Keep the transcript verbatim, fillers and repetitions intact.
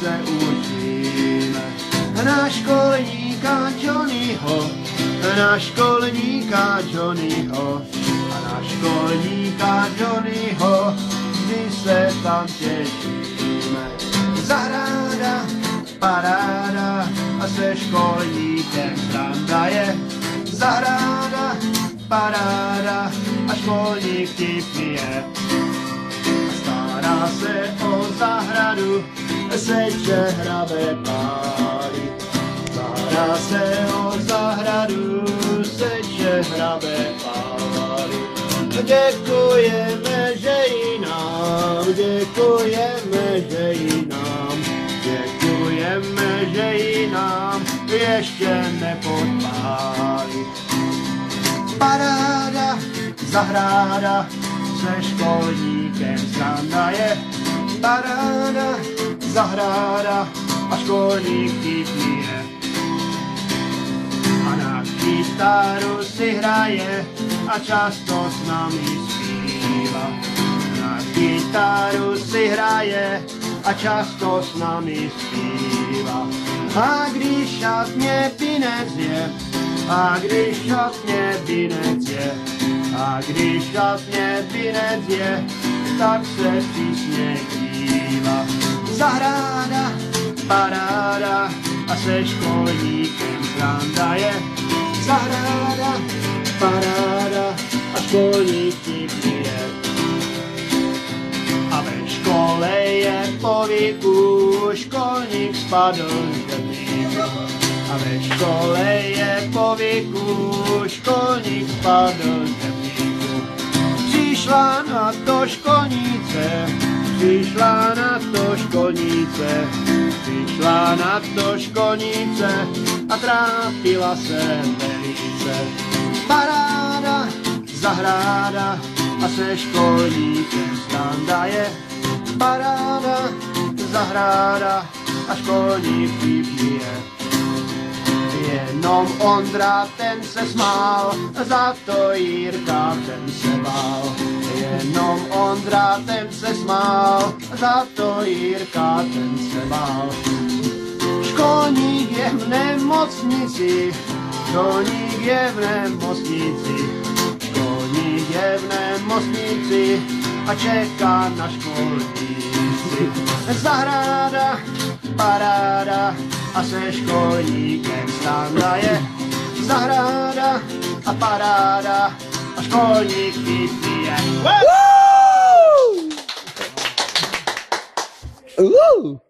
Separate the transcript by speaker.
Speaker 1: se učíme. Na školníka Johnnyho, na školníka Johnnyho, a na školníka Johnnyho, vždy se tam těšíme. Zahráda, paráda, a se školníkem sranda je. Zahráda, paráda, a školník ti pije. Stará se o zahradu, seče hrabe pály. Stará se o zahradu, seče hrabe pály. Děkujeme, že ji nám, děkujeme, že ji nám, děkujeme, že ji nám ještě nepodpálí. Paráda, zahráda, se školníkem sranda je. Paráda, zahráda, a školník ti pije. A na kytaru si hraje a často s nami zpívá. Na kytaru si hraje a často s nami zpívá. A když šatně binec je, a když šatně binec je, a když šatně binec je, tak se přísně dívá. Zahráda, paráda, a se školníkem sranda je. Zahráda, paráda, a školník ti pije. A ve škole je povíku, školník spadl z žebříku. A ve škole je povíku, školník spadl z žebříku. Přišla na to školnice, přišla na to školnice, přišla na to školnice a trápila se velice. Paráda, zahráda, a se školníkem sranda je. Paráda, zahráda, a školník ti pije. Jenom Ondra, ten se smál, za to Jirka, ten se bál. Jenom Ondra, ten se smál, za to Jirka, ten se bál. Školník je v nemocnici, školník je v nemocnici, školník je v nemocnici a čeká na školníci. Zahráda, paráda, a se školníkem sranda je. Zahráda a paráda, a školník ti pije.
Speaker 2: Woo! Woo!